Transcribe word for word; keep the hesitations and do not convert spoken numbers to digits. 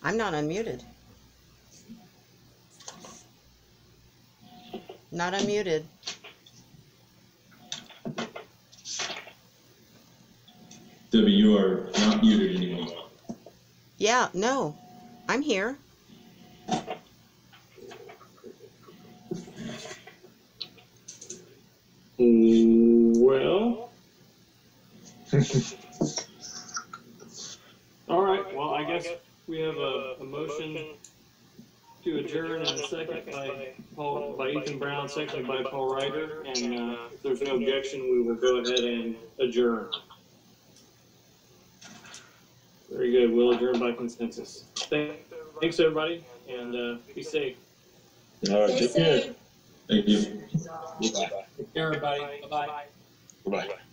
I'm not unmuted. Not unmuted. Debbie, you are not muted anymore. Yeah, no, I'm here. Well, all right. Well, I guess we have a, a motion to adjourn and a second by Paul, by Ethan Brown, seconded by Paul Ryder. And uh, if there's no objection, we will go ahead and adjourn. Very good. We'll adjourn by consensus. Thanks, everybody, and uh, be safe. All right, take care. Thank you. Take care, everybody. Bye-bye. Bye-bye.